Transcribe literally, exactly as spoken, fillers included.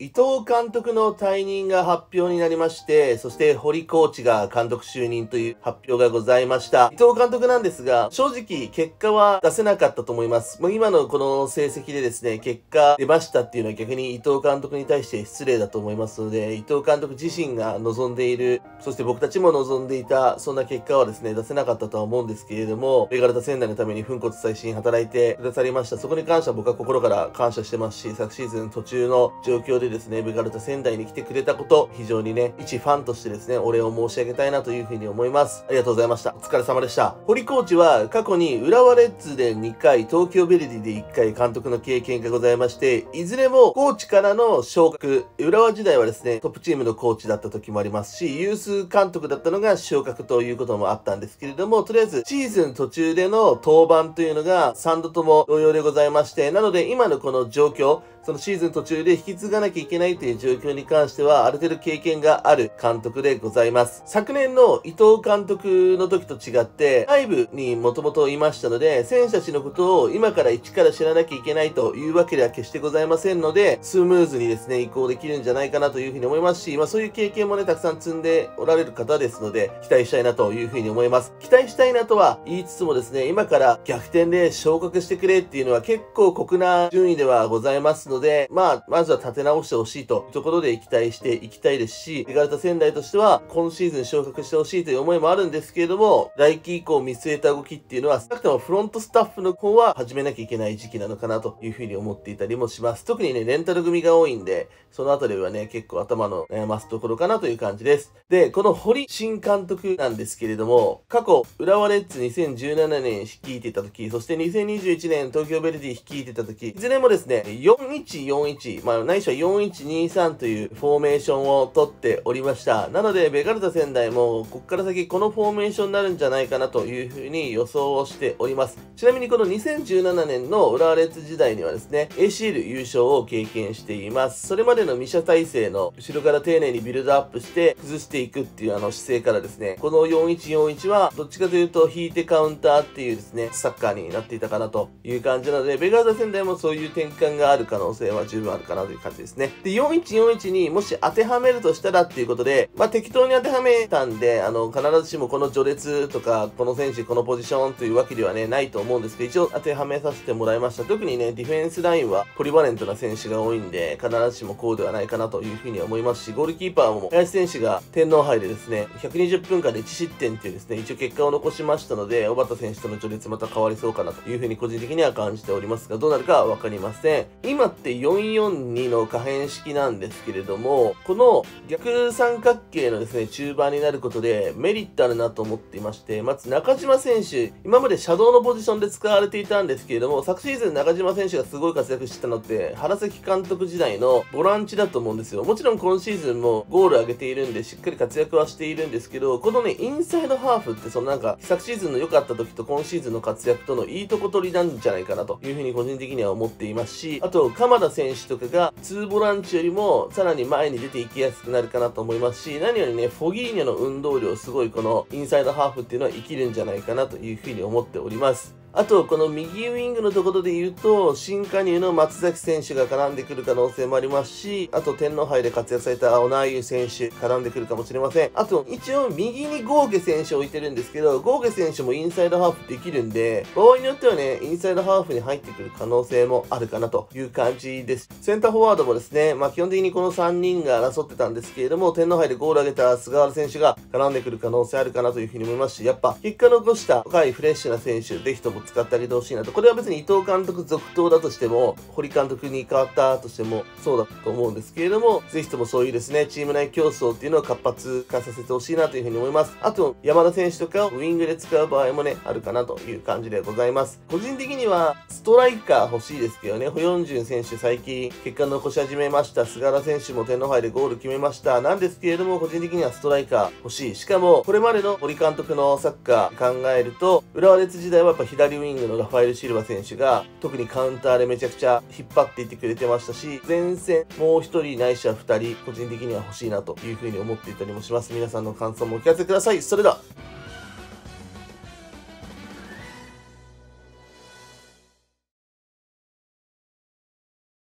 伊藤監督の退任が発表になりまして、そして堀コーチが監督就任という発表がございました。伊藤監督なんですが、正直結果は出せなかったと思います。もう今のこの成績でですね、結果出ましたっていうのは逆に伊藤監督に対して失礼だと思いますので、伊藤監督自身が望んでいる、そして僕たちも望んでいた、そんな結果はですね、出せなかったとは思うんですけれども、ベガルタ仙台のために粉骨砕身働いてくださりました。そこに関しては僕は心から感謝してますし、昨シーズン途中の状況でですね、ベガルタ仙台に来てくれたこと、非常にね、一ファンとしてですね、お礼を申し上げたいなというふうに思います。ありがとうございました。お疲れ様でした。堀コーチは過去に浦和レッズでにかい、東京ヴェルディでいっかい監督の経験がございまして、いずれもコーチからの昇格、浦和時代はですね、トップチームのコーチだった時もありますし、ユース監督だったのが昇格ということもあったんですけれども、とりあえずシーズン途中での登板というのがさんどとも同様でございまして、なので今のこの状況、そのシーズン途中で引き継がなきゃいけないという状況に関しては、ある程度経験がある監督でございます。昨年の伊藤監督の時と違って、外部にもともといましたので、選手たちのことを今から一から知らなきゃいけないというわけでは決してございませんので、スムーズにですね、移行できるんじゃないかなというふうに思いますし、まあそういう経験もね、たくさん積んでおられる方ですので、期待したいなというふうに思います。期待したいなとは言いつつもですね、今から逆転で昇格してくれっていうのは結構酷な順位ではございますので、まあ、まずは立て直してほしいというところで期待していきたいですし、ベガルタ仙台としては今シーズン昇格してほしいという思いもあるんですけれども、来季以降見据えた動きっていうのは、少なくともフロントスタッフの方は始めなきゃいけない時期なのかなというふうに思っていたりもします。特にね、レンタル組が多いんで、そのあたりはね、結構頭の悩ますところかなという感じです。で、この堀新監督なんですけれども、過去、浦和レッズにせんじゅうななねん率いていた時、そしてにせんにじゅういちねん東京ヴェルディ率いていた時、いずれもですね、よんいちよんいち、まあ、ないしはよんいちにさんというフォーメーションを取っておりました。なので、ベガルタ仙台も、こっから先このフォーメーションになるんじゃないかなというふうに予想をしております。ちなみにこのにせんじゅうななねんの浦和レッズ時代にはですね、エーシーエル 優勝を経験しています。それまでのミシャ体制の後ろから丁寧にビルドアップして崩していくっていうあの姿勢からですね、このよんいちよんいちはどっちかというと引いてカウンターっていうですね、サッカーになっていたかなという感じなので、ベガルタ仙台もそういう転換がある可能性は十分あるかなという感じですね。で、よんいちよんいちにもし当てはめるとしたらっていうことで、まあ適当に当てはめたんで、あの、必ずしもこの序列とか、この選手、このポジションというわけではね、ないと思うんですけど、一応当てはめさせてもらいました。特にね、ディフェンスラインはポリバレントな選手が多いんで、必ずしもこうではないかなというふうに思いますし、ゴールキーパーも林選手が天皇杯でですね、ひゃくにじゅっぷんかんでいち失点っていうですね、一応結果を残しましたので、小畑選手との序列また変わりそうかなというふうに個人的には感じておりますが、どうなるかはわかりません。今ってよんよんにの可変式なんですけれども、この逆三角形のですね、中盤になることでメリットあるなと思っていまして、まず中島選手、今までシャドウのポジションで使われていたんですけれども、昨シーズン中島選手がすごい活躍してたのって、原関監督時代のボランチだと思うんですよ。もちろん今シーズンもゴール上げているんで、しっかり活躍はしているんですけど、このね、インサイドハーフってそのなんか、昨シーズンの良かった時と今シーズンの活躍とのいいとこ取りなんじゃないかなというふうに個人的には思っていますし、あと、鎌田選手とかがツーボランチよりもさらに前に出ていきやすくなるかなと思いますし、何よりね、フォギーニョの運動量すごいこのインサイドハーフっていうのは生きるんじゃないかなというふうに思っております。あと、この右ウィングのところで言うと、新加入の松崎選手が絡んでくる可能性もありますし、あと天皇杯で活躍されたオナーユ選手絡んでくるかもしれません。あと、一応右にゴーゲ選手を置いてるんですけど、ゴーゲ選手もインサイドハーフできるんで、場合によってはね、インサイドハーフに入ってくる可能性もあるかなという感じです。センターフォワードもですね、まあ基本的にこのさんにんが争ってたんですけれども、天皇杯でゴールを挙げた菅原選手が絡んでくる可能性あるかなというふうに思いますし、やっぱ結果残した若いフレッシュな選手、ぜひとも使ってあげてほしいなと。これは別に伊藤監督続投だとしても、堀監督に変わったとしてもそうだと思うんですけれども、ぜひともそういうですね、チーム内競争っていうのを活発化させてほしいなというふうに思います。あと、山田選手とかをウィングで使う場合もね、あるかなという感じでございます。個人的には、ストライカー欲しいですけどね、ホヨンジュン選手最近結果残し始めました。菅原選手も天皇杯でゴール決めました。なんですけれども、個人的にはストライカー欲しい。しかも、これまでの堀監督のサッカー考えると、浦和レッズ時代はやっぱ左ウィングのラファエル・シルバ選手が特にカウンターでめちゃくちゃ引っ張っていってくれてましたし、前線もう一人ないしは二人個人的には欲しいなというふうに思っていたりもします。皆さんの感想もお聞かせください。それでは。